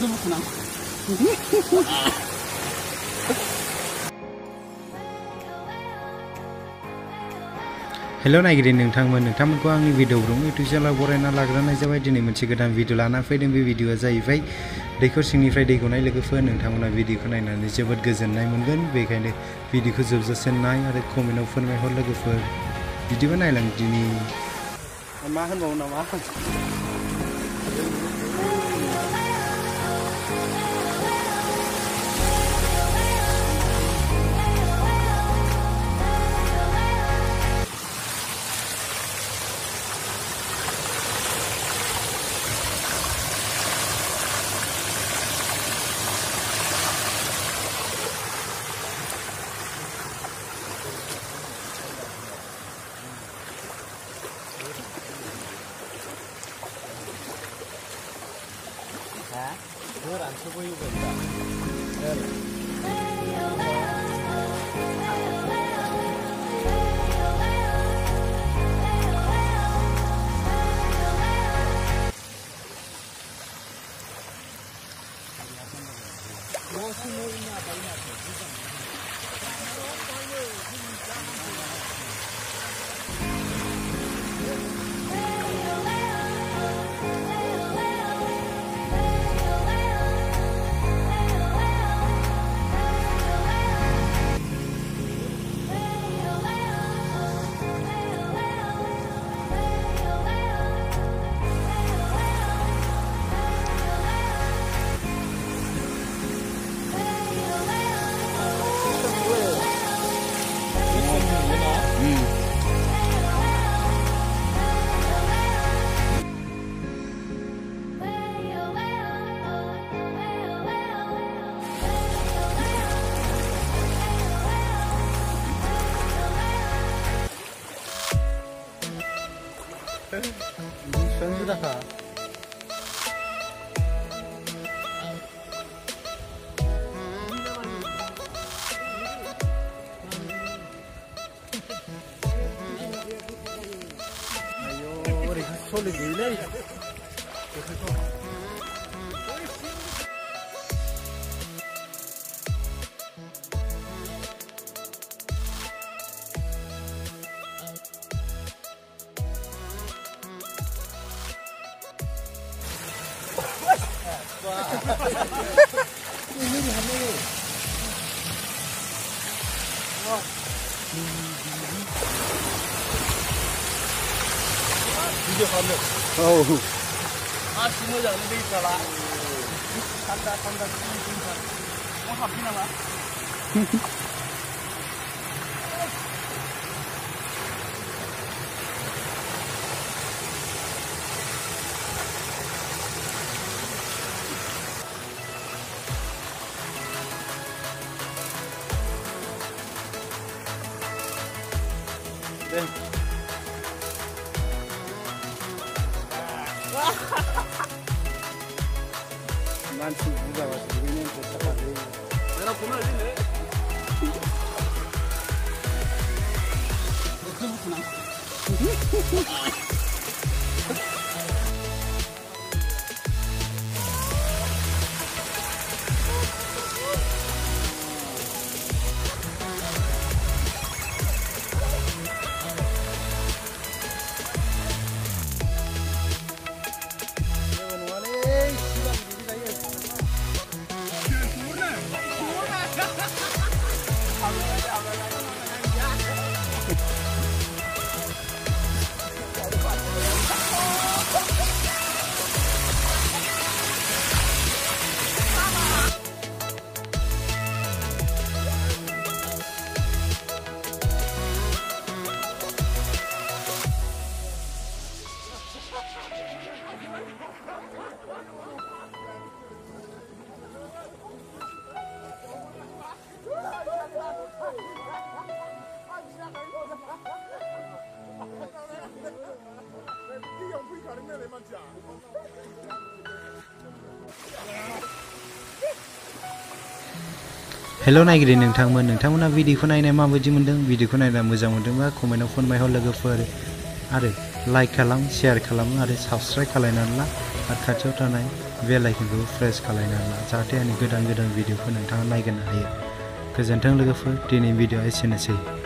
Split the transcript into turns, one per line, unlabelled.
Hello नायगिरि नोंथांमोनखौ आंनि भिडिअ ब्लग इउटिउब चेनेलाव बरायना लाग्रोनाय जाबाय। दिनै मोनसे गोदान भिडिअ लाना फैदों। बे भिडिअआ जाहैबाय दैखर सिंनिफ्राय दै गनाय लोगोफोर। नोंथांमोना भिडिअखौ नायनानै जोबोद गोजोननाय मोनगोन। बेखायनो भिडिअखौ जोबजासे नाय आरो कमेन्टआव फोरमायहर लोगोफोर। बिदिबा नायलां दिनै मा होनबावो नामा? 안 쳐 보이고 있다. 선수다가 아유 우리 소리 들려? video kamu. Oh. Masih mau jangan lebih salah. Tanda. Mau habis nama? Nanti juga masih begini tetap ada. Merah kuno ini. Betul kuno. Hello नायगिरि नोंथांमोना भिडिअखौ नायनाय माबायदि मोनदों? भिडिअखौ नायना मोजां मोनदोंबा कमेन्टआव फोरमायहर लोगोफोर आरो लाइक खालाम शेयार खालाम आरो साबस्क्राइब खालायनानै ला आरो खाथियाव थानाय बेल आइकनखौ प्रेस खालायनानै ला जाहाथे आंनि गोदान भिडिअखौ नोंथाङा नायनो हायो। गोजोन्थों लोगोफोर, दिनै भिडिअआ एसेनोसै।